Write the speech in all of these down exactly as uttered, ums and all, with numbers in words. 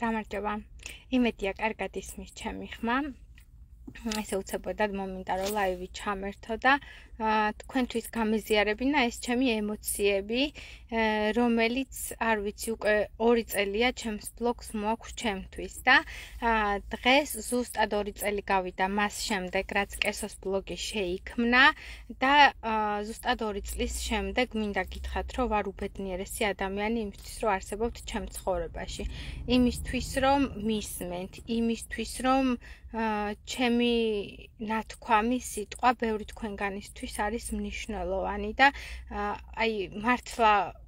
გამარჯობა. იმედია კარგად ისმის ჩემი ხმა. ესე უცებოდად მომენტა რომ ლაივი ჩამერთო და თქვენთვის გამეზიარებინა ეს ჩემი ემოციები, რომელიც არ ვიცი უკვე ორი წელია ჩემს ბლოგს მოაქვს ჩემთვის და დღეს ზუსტად ორი წელი გავიდა მას შემდეგ რაც კესოს ბლოგი შეიქმნა და ზუსტად ორი წლის შემდეგ მინდა გითხრათ რომ ვარ უბედნიერესი ადამიანი იმისთვის რომ არსებობთ ჩემ ცხოვრებაში, იმისთვის რომ მისმენთ, იმისთვის რომ ჩემი ნათქვამი სიტყვა ბევრი თქვენგანისთვის არის მნიშვნელოვანი და აი მართლა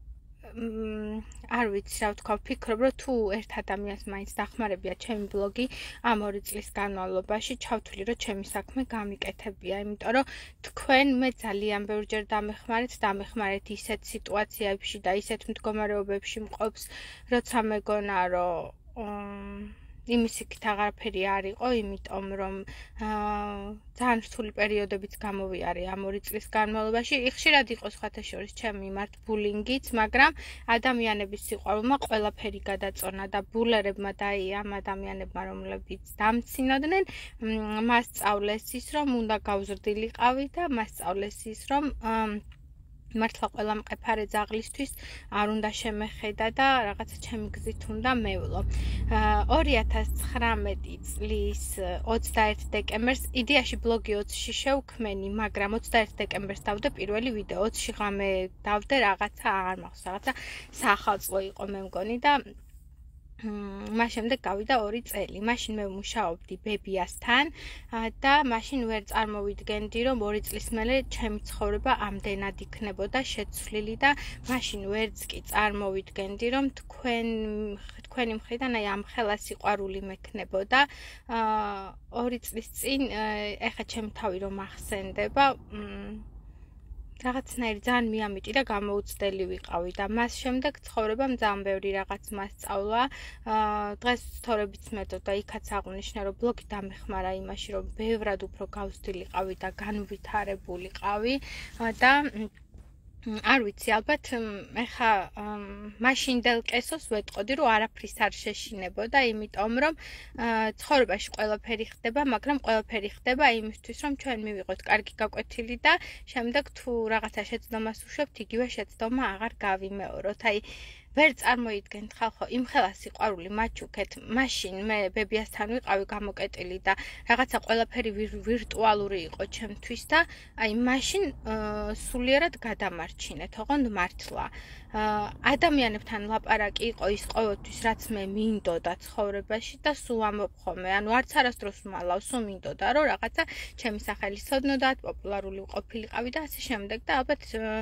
არ ვიცი რა ვთქვა, ვფიქრობ რომ თუ ერთ ადამიანს მაინც დახმარებია ჩემი ბლოგი ამ ორი წლის განმავლობაში, ჩავთვლი რომ ჩემი საქმე გამიკეთებია, იმიტომ რომ თქვენ მე ძალიან ბევრჯერ დამეხმარეთ, დამეხმარეთ ისეთ სიტუაციებში და ისეთ მდგომარეობებში მყოფს, როცა მეგონა რომ იმის იქით აღარაფერი არ იყო, იმიტომ რომ ძალიან რთული პერიოდებიც გამოვიარე ამ ორი წლის განმავლობაში. ხშირად იყო სხვათა შორის ჩემი მიმართ ბულინგიც, მაგრამ ადამიანების სიყვარულმა ყველაფერი გადაწონა და ბულერებმა და ამ ადამიანებმა, რომლებიც დამცინოდნენ, მას სწავლეს ის, რომ უნდა გავზრდილიყავი და მას სწავლეს ის, რომ მართლა ყველა მყეფარე ძაღლისთვის არ უნდა შემეხედა და რაღაცა ჩემი გზით უნდა მევლო. ორი ათას ცხრამეტი წლის ოცდაერთი დეკემბერს იდეაში ბლოგი ოცში შევქმენი, მაგრამ ოცდაერთი დეკემბერს დავდე პირველი ვიდეო, ოცში ღამე დავდე რაღაცა არ მახსოვს, რაღაცა სახალწლო იყო მე მგონი და მას შემდეგ გავიდა ორი წელი. მაშინ მე ვმუშაობდი ბებიასთან და მაშინ ვერ წარმოვიდგენდი რომ ორი წლის მერე ჩემი ცხოვრება ამდენად იქნებოდა შეცვლილი და მაშინ ვერც კი წარმოვიდგენდი რომ თქვენ თქვენი მხრიდან აი ამ ხელა სიყვარული მექნებოდა. ორი წლის წინ ეხა ჩემი თავი რომ ახსენდება, რაღაცნაირი ძალიან მიამიტი და გამოუცდელი ვიყავი და მას შემდეგ ცხოვრებამ ძალიან ბევრი რაღაც მასწავლა. დღეს თორებიც მეთო და იქაც აღვნიშნა რომ ბლოგი დამეხმარა იმაში რომ ბევრად უფრო გავსtildeყავი და განვითარებულიყავი და არ ვიცი, ალბათ ეხა მაშინდელ კესოს ვეტყოდი რომ არაფრის არ შეშინებოდა, იმიტომ რომ ცხოვრებაში ყველაფერი ხდება, მაგრამ ყველაფერი ხდება იმისთვის რომ ჩვენ მივიღოთ კარგი გაკვეთილი და შემდეგ თუ რაღაცა შეცდომას უშვებთ, იგივე შეცდომა აღარ გავიმეოროთ. აი ვერ წარმოიდგენთ ხალხო იმ ხელა სიყვარული მაჩუქეთ, მაშინ მე ბებიასთან ვიყავი გამოკეტილი და რაღაცა ყველაფერი ვირტუალური იყო ჩემთვის და აი მაშინ სულიერად გადამარჩინეთ, ოღონდ მართლა ადამიანებთან ლაპარაკი იყო ის ყოველთვის რაც მე მინდოდა ცხოვრებაში და სულ ამბობ ხოლმე, ანუ არც არასდროს ვმალავ, სულ მინდოდა რომ რაღაცა ჩემი სახელი სცოდნოდათ, პოპულარული ყოფილიყავი და ასე შემდეგ და ალბათ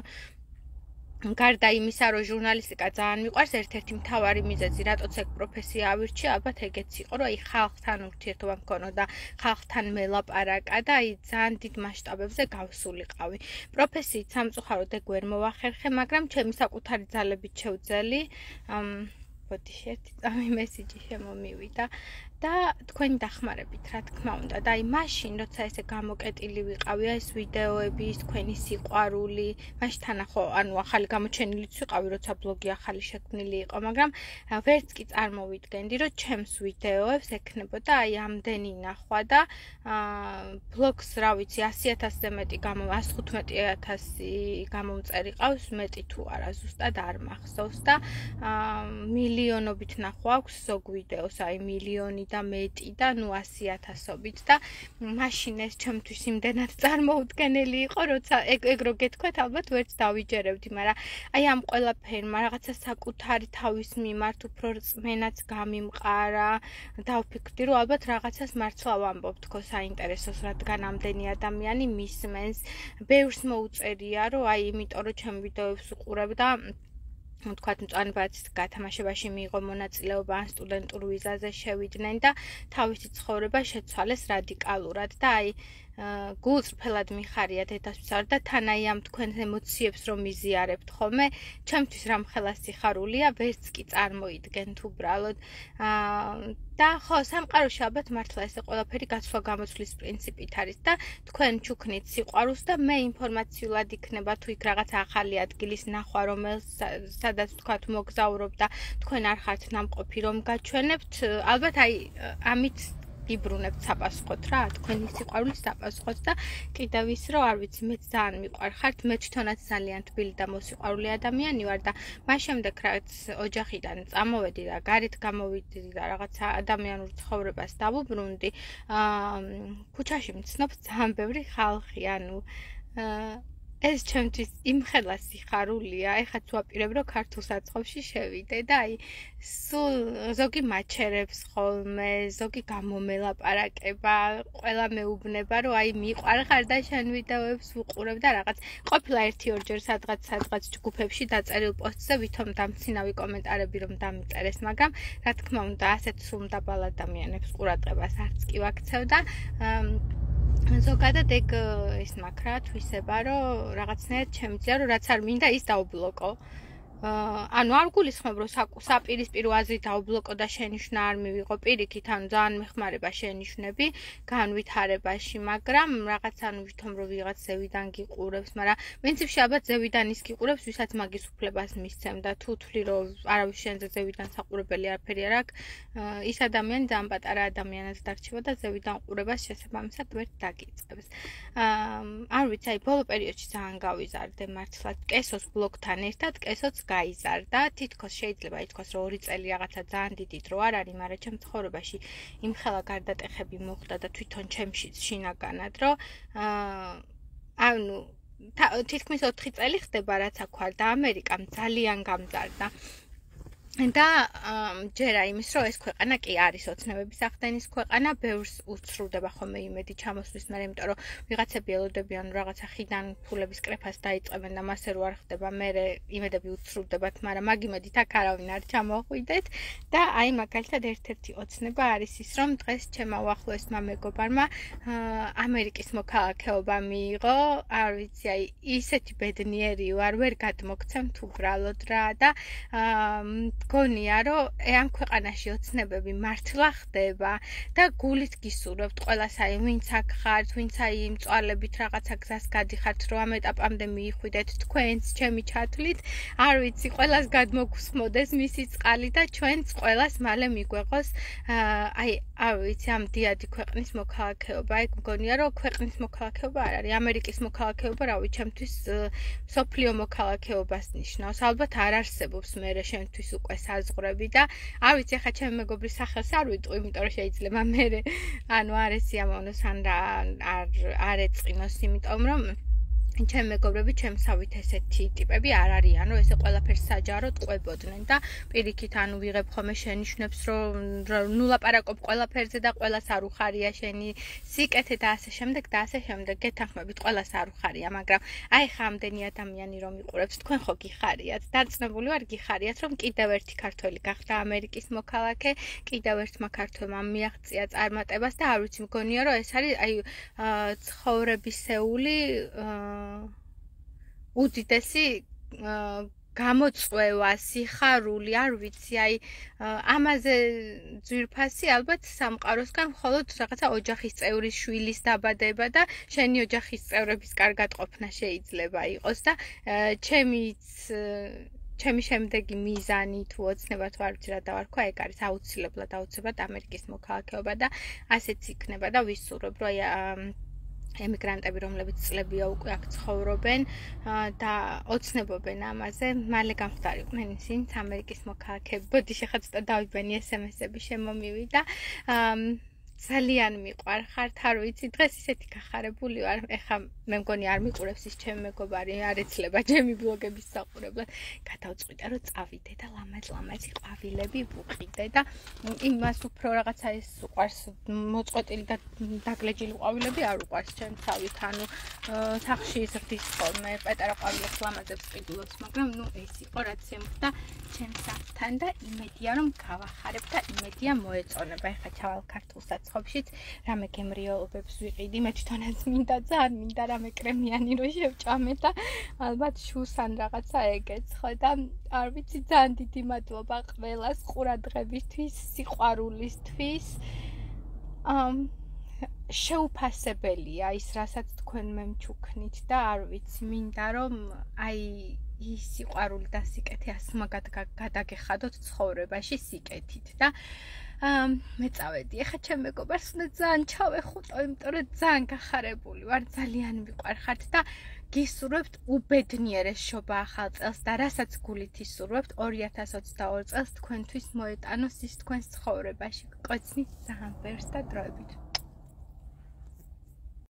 გარდა იმისა, რომ ჟურნალისტიკა ძალიან მიყვარს, ერთ-ერთი მთავარი მიზეზი, რატოც ეგ პროფესია ავირჩიე, ალბათ ეგეც იყო, რომ აი ხალხთან ურთიერთობა მქონოდა, ხალხთან მელაპარაკა და აი ძალიან დიდ მასშტაბებზე გავსულიყავი. პროფესიით სამწუხაროდ ეგ ვერ მოვახერხე, მაგრამ ჩემი საკუთარი ძალებით შევძელი. ბოდიში ერთი წამი მესიჯი შემომივიდა და თქვენი დახმარებით, რა თქმა უნდა. და აი მაშინ, როცა ესე გამოკეტილი ვიყავი, ეს ვიდეოები, თქვენი სიყვარული, მაშინ თანახო, ანუ ახალი გამოჩენილიც ვიყავი, როცა ბლოგი ახალი შექმნილი იყო, მაგრამ ვერც კი წარმოვიდგენდი, რომ ჩემს ვიდეოებს ექნებოდა აი ამდენი ნახვა და ბლოგს, რა ვიცი, ასი ათასზე მეტი გამო, ასი თხუთმეტი ათასი გამომწერი ყავს, მეტი თუ არა, ზუსტად არ მახსოვს და მილიონობით ნახვა აქვს ზოგ ვიდეოს, აი მილიონი და მეტი და ნუ ასი ათასობით და მაშინ ეს ჩემთვის იმდენად წარმოუდგენელი იყო, როცა ეგ ეგ რო გეთქვათ, ალბათ ვერც დავიჯერებდი, მაგრამ აი ამ ყველაფერმა რაღაცა საკუთარი თავის მიმართ უფრო რწმენაც გამიმყარა და ვფიქრდი, რომ ალბათ რაღაცას მართლა ვამბობ თქო საინტერესოს, რადგან ამდენი ადამიანი მისმენს, ბევრს მოუწერია, რომ აი იმიტომ რომ ჩემ ვიდეოებს უყურებ და თქვათ მწვანეების გათამაშებაში მიიღო მონაწილეობა ან სტუდენტურ ვიზაზე შევიდნენ და თავისი ცხოვრება შეცვალეს რადიკალურად და აი გულს ფელად მიხარია დედასვსარ და თან აი ამ თქვენ ემოციებს რომ მიზიარებთ ხოლმე, ჩემთვის რამხელა სიხარულია, ვერც კი წარმოიდგენთ უბრალოდ. და ხო, სამყაროში ალბათ მართლა ესე ყველაფერი გაცვლა-გამოცვლის პრინციპით არის და თქვენ ჩუქნით სიყვარულს და მე ინფორმაციულად იქნება თუ იქ რაღაც ახალი ადგილის ნახვა, რომელს სადაც თქვათ მოგზაურობ და თქვენ არ ხართ ნამყოფი რომ გაჩვენებთ, ალბათ აი ამით გიბრუნებთ საპასუხოდ რა, თქვენი სიყვარულის საპასუხოდ და კიდევ ის რომ არ ვიცი, მე ძალიან მიყვარხართ, მე თვითონაც ძალიან თბილი და მოსიყვარული ადამიანი ვარ და მას შემდეგ რაც ოჯახიდან წამოვედი და გარეთ გამოვიდი და რაღაცა ადამიანურ ცხოვრებას დავუბრუნდი, ქუჩაში მცნობ ძალიან ბევრი ხალხი, ანუ ეს ჩემთვის იმხელა სიხარულია, ეხლაც ვაპირებ რომ ქართულ საწყობში შევიდე და აი სულ ზოგი მაჩერებს ხოლმე, ზოგი გამომელაპარაკება, ყველა მეუბნება რომ აი მიყვარხარ და შენ ვიდეოებს ვუყურებ და რაღაც ყოფილა ერთი ორჯერ სადღაც სადღაც ჯგუფებში დაწერილ პოსტზე ვითომ დამცინავი კომენტარები რომ დამიწერეს, მაგრამ რა თქმა უნდა ასეთ სულმდაბალ ადამიანებს ყურადღებას არც კი ვაქცევ და ზოგადად ეგ ის მაქვს რა თვისება რომ რაღაცნაირად შემიძლია რომ რაც არ მინდა ის დავბლოკო. ანუ არ გულისხმობ რომ საპირისპირო აზრი დავბლოკო და შენიშვნა არ მივიღო პირიქით, ანუ ძალიან მეხმარება შენიშვნები განვითარებაში, მაგრამ რაღაც ანუ ვითომ რომ ვიღაც ზევიდან გიყურებს, მაგრამ პრინციპში ალბათ ზევიდან ის გიყურებს, ვისაც მაგის უფლებას მისცემ და თუ თვლი რომ არავის შენზე ზევიდან საყურებელი არაფერი არ აქვს, ის ადამიანი ძალიან პატარა ადამიანად დარჩება და ზევიდან ყურებას შესაბამისად ვერ დაგიწყებს. არ ვიცი, აი ბოლო პერიოდში ძალიან გავიზარდე მართლა კესოს ბლოგთან ერთად, კესოც გაიზარდა, თითქოს შეიძლება ითქვას, რომ ორი წელი რაღაცა ძალიან დიდი დრო არ არის, მაგრამ ჩემ ცხოვრებაში იმხელა გარდატეხები მოხდა და თვითონ ჩემშიც შინაგანად, რომ ანუ თითქმის ოთხი წელი ხდება, რაც აქ ვარ და ამერიკამ ძალიან გამზარდა. და ჯერა იმის რომ ეს ქვეყანა კი არის ოცნებების ახდენის ქვეყანა, ბევრს უსწრუდება ხოლმე იმედი ჩამოსვლის, მაგრამ იმიტომ რომ ვიღაცები ელოდებიან რაღაცა ხიდან ფულების კრეფას დაიწყებენ და მასე რო არ ხდება, მე იმედები უსწრუდებათ, მაგრამ მაგ იმედით აქ არავინ არ ჩამოხვიდეთ და აი მაგალითად ერთ-ერთი ოცნება არის ის, რომ დღეს ჩემმა უახლოესმა მეგობარმა ამერიკის მოქალაქეობა მიიღო, არ ვიცი, აი ისეთი ბედნიერი ვარ, ვერ გადმოგცემთ უბრალოდ რა და გონია რომ ამ ქვეყანაში ოცნებები მართლა ხდება და გულით გისურვებთ ყველას აი ვინც აქ ხართ, ვინც აი იმ წვალებით რაღაცა გზას გადიხართ, რომ ამ ეტაპამდე მიიხვიდეთ თქვენც ჩემი ჩათვლით, არ ვიცი, ყველას გადმოგსხმოდეს მისი წყალი და ჩვენც ყველას მალე მიგვეღოს აი არ ვიცი, ამ დიადი ქვეყნის მოქალაქეობა. ეგ მგონია რომ ქვეყნის მოქალაქეობა არ არის, ამერიკის მოქალაქეობა, რავი, ჩემთვის სოფლიო მოქალაქეობას ნიშნავს. ალბათ არ არსებობს მერე შენთვის უკვე საზღვრები და არ ვიცი, ახლა ჩემი მეგობრის სახელს არ ვიტყვი, იმიტომ რომ შეიძლება მე ანუ არ ესიამოვნოს ან არ არ ეწყინოს, იმიტომ რომ ჩემი მეგობრები ჩემსავით ესეთი ტიპები არ არიან, რომ ესე ყველაფერს საჯაროდ ყვებოდნენ და პირიქით ანუ ვიღებ ხოლმე შენიშვნებს, რომ ნუ ლაპარაკობ ყველაფერზე და ყველას არ უხარია შენი სიკეთე და ასე შემდეგ და ასე შემდეგ. გეთანხმებით, ყველას არ უხარია, მაგრამ აი ხა ამდენი ადამიანი რომ იყურებს, თქვენ ხო გიხარიათ? დარწმუნებული ვარ გიხარიათ, რომ კიდევ ერთი ქართველი გახდა ამერიკის მოქალაქე, კიდევ ერთმა ქართველმა მიაღწია წარმატებას და არ ვიცი, მგონია რომ ეს არის აი ცხოვრებისეული უდიდესი გამოწვევა, სიხარული, არ ვიცი, აი ამაზე ძვირფასი ალბათ სამყაროსგან მხოლოდ რაღაცა ოჯახის წევრის შვილის დაბადება და შენი ოჯახის წევრების კარგად ყოფნა შეიძლება იყოს და ჩემიც ჩემი შემდეგი მიზანი თუ ოცნება თუ არ ვიცი რა დავარქვა, ეგ არის აუცილებლად აუცილებლად ამერიკის მოქალაქეობა და ასეც იქნება და ვისურვებ, რომ აი ემიგრანტები, რომლებიც წლებია უკვე აქ ცხოვრობენ და ოცნებობენ ამაზე, მალე გამხდარიყვნენ ისინი ამერიკის მოქალაქეები. ბოდი შეხა ცოტა დავიბენი ესემესები შემომივიდა. ძალიან მიყვარხართ, არ ვიცი, დღეს ისეთი გახარებული ვარ, ეხლა მე მგონი არ მიყურებს ის ჩემი მეგობარი, არ ეცლება ჩემი ბლოგების საყურებლად. გადავწყვიტე რომ წავიდე და ლამაზ-ლამაზი ყვავილები ვუყიდე და იმას უფრო რაღაცა ის უყვარს მოწყვეტილი და დაგლეჯილი ყვავილები არ უყვარს ჩემ თავით, ანუ სახლში ზრდის ხოლმე პატარა ყვავილებს ლამაზებს ყიდულობს, მაგრამ ნუ ეს იყო რაც ემხდა ჩემ სახლთან და იმედია რომ გავახარებ და იმედია მოეწონება. ეხლა ჩავალ ქართულ საცხობშიც, რამე გემრიელობებს ვიყიდი, მე თვითონაც მინდა ძალიან მინდა რამე კრემიანი რო შევჭამე და ალბათ შუსან რაღაცა ეგეცხო და არ ვიცი ძალიან დიდი მადლობა ყველას ყურადღებისთვის, სიყვარულისთვის. ამ შეუფასებელია ის რასაც თქვენ მე მჩუქნით და არ ვიცი მინდა რომ აი ის სიყვარული და სიკეთე ასე მაგად გადაგეხადოთ ცხოვრებაში სიკეთით და მე წავედი. ეხლა ჩემ მეგობარს უნდა ძალიან ჩავეხუტო, იმიტომ რომ ძალიან გახარებული ვარ, ძალიან მიყვარხართ და გისურვებთ უბედნიერეს შობა ახალ წელს და რასაც გულით ისურვებთ ორი ათას ოცდაორი წელს თქვენთვის მოეტანოს ის თქვენს ცხოვრებაში. გკოცნით ძალიან ბევრს და დროებით.